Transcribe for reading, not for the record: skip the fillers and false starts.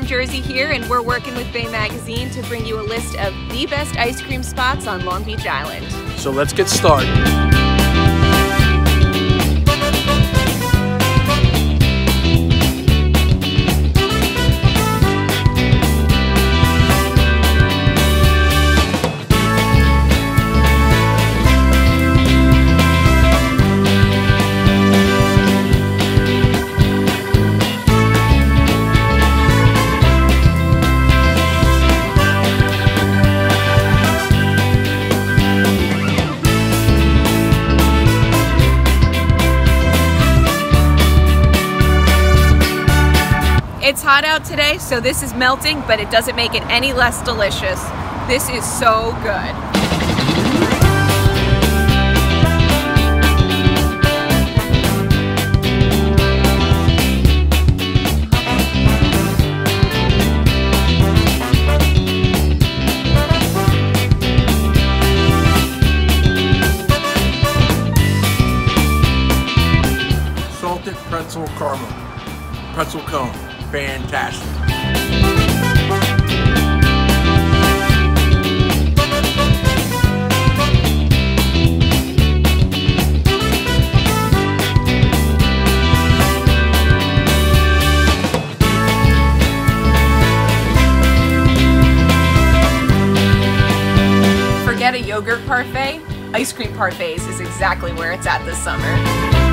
from Jersey here, and we're working with Bay Magazine to bring you a list of the best ice cream spots on Long Beach Island. So let's get started. It's hot out today, so this is melting, but it doesn't make it any less delicious. This is so good. Salted pretzel caramel. Pretzel cone. Fantastic. Forget a yogurt parfait. Ice cream parfaits is exactly where it's at this summer.